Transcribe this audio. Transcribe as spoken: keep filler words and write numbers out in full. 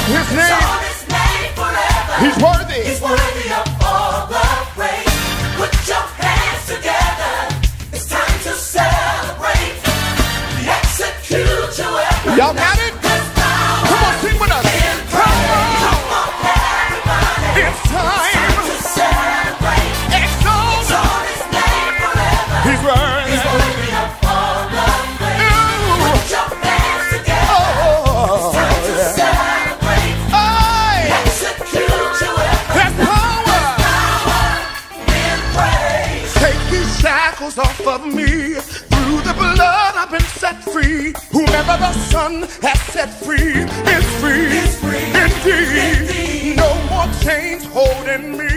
His name, He's worthy. He's worthy of all the praise. Put your hands together. It's time to celebrate. Execute your weapon. Y'all got it? Come on, sing with us. Come on. Come on, everybody. It's time to celebrate. Exalt. Exalt His name forever. He's worthy. He's worthy of all the praise. Ooh. Put your hands together. Oh, it's time to yeah. celebrate. Aye. Execute your weapon. There's power. Power in praise. Take these shackles off of me. Through the blood I've been set free. Whomever the Son has set free is free, Is free. Indeed. Indeed. No more chains holding me.